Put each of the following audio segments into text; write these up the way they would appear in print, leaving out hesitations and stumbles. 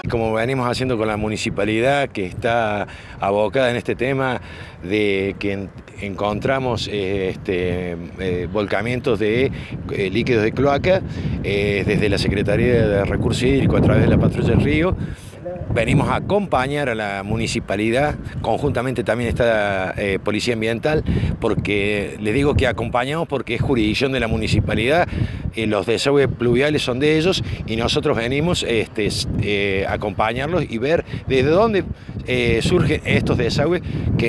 Como venimos haciendo con la municipalidad, que está abocada en este tema de que encontramos volcamientos de líquidos de cloaca desde la Secretaría de Recursos Hídricos a través de la Patrulla del Río. Venimos a acompañar a la municipalidad, conjuntamente también está Policía Ambiental, porque les digo que acompañamos porque es jurisdicción de la municipalidad, los desagües pluviales son de ellos y nosotros venimos a acompañarlos y ver desde dónde surgen estos desagües que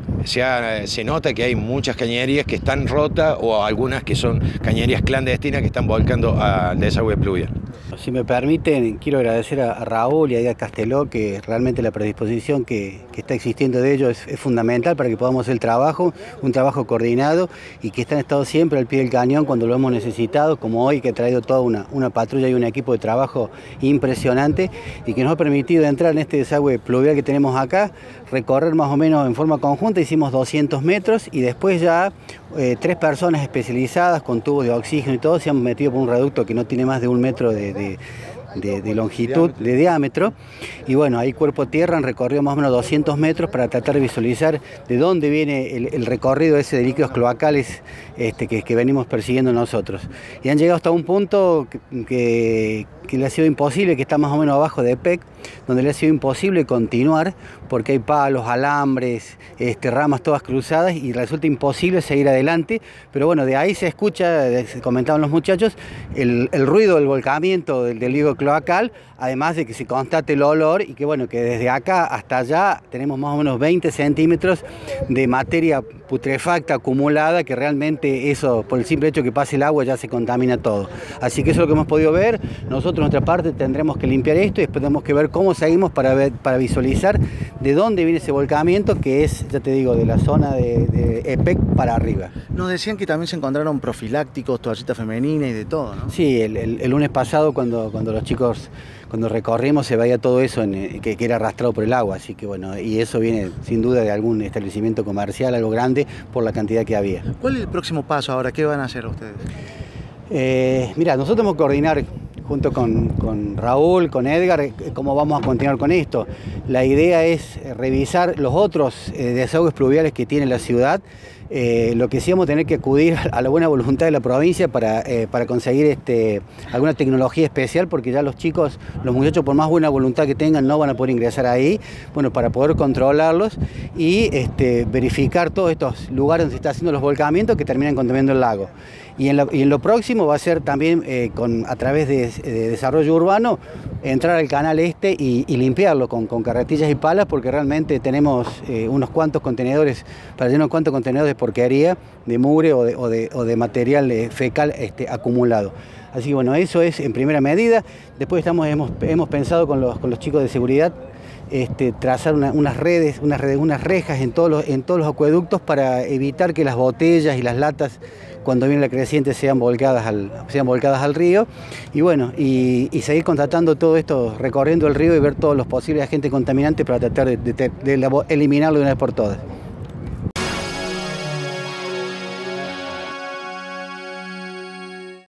se nota que hay muchas cañerías que están rotas o algunas que son cañerías clandestinas que están volcando al desagüe pluvial. Si me permiten, quiero agradecer a Raúl y a Edgar Casteló, que realmente la predisposición que está existiendo de ellos es fundamental para que podamos hacer el trabajo, un trabajo coordinado y que han estado siempre al pie del cañón cuando lo hemos necesitado, como hoy que ha traído toda una patrulla y un equipo de trabajo impresionante y que nos ha permitido entrar en este desagüe pluvial que tenemos acá, recorrer más o menos en forma conjunta, hicimos 200 metros y después ya 3 personas especializadas con tubos de oxígeno y todo se han metido por un reducto que no tiene más de 1 metro de longitud, de diámetro, y bueno, ahí cuerpo a tierra han recorrido más o menos 200 metros para tratar de visualizar de dónde viene el recorrido ese de líquidos cloacales que venimos persiguiendo nosotros. Y han llegado hasta un punto que le ha sido imposible, que está más o menos abajo de EPEC, donde le ha sido imposible continuar porque hay palos, alambres, ramas todas cruzadas y resulta imposible seguir adelante, pero bueno, de ahí se escucha, comentaban los muchachos, el ruido del volcamiento del líquido cloacal, además de que se constate el olor y que bueno, que desde acá hasta allá tenemos más o menos 20 centímetros de materia putrefacta acumulada, que realmente eso, por el simple hecho que pase el agua, ya se contamina todo. Así que eso es lo que hemos podido ver. Nosotros, de nuestra parte, tendremos que limpiar esto y después tenemos que ver cómo seguimos para visualizar de dónde viene ese volcamiento, que es, ya te digo, de la zona de EPEC para arriba. Nos decían que también se encontraron profilácticos, toallitas femeninas y de todo, ¿no? Sí, el lunes pasado cuando los chicos, cuando recorrimos, se veía todo eso que era arrastrado por el agua, así que bueno, y eso viene sin duda de algún establecimiento comercial, algo grande, por la cantidad que había. ¿Cuál es el próximo paso ahora? ¿Qué van a hacer ustedes? Mira, nosotros vamos a coordinar junto con Raúl, con Edgar, cómo vamos a continuar con esto. La idea es revisar los otros desagües pluviales que tiene la ciudad. Lo que sí vamos a tener que acudir a la buena voluntad de la provincia para conseguir alguna tecnología especial, porque ya los chicos, los muchachos, por más buena voluntad que tengan, no van a poder ingresar ahí, bueno, para poder controlarlos y verificar todos estos lugares donde se están haciendo los volcamientos que terminan contaminando el lago. Y en lo próximo va a ser también a través de desarrollo urbano entrar al canal y limpiarlo con carretillas y palas, porque realmente tenemos unos cuantos contenedores, para llenar unos cuantos contenedores de porquería, de mugre o de material fecal acumulado. Así que bueno, eso es en primera medida. Después hemos pensado con los chicos de seguridad trazar unas rejas en todos los acueductos para evitar que las botellas y las latas, cuando viene la creciente, sean volcadas al río, y bueno, y seguir contratando todo esto, recorriendo el río y ver todos los posibles agentes contaminantes para tratar de eliminarlo de una vez por todas.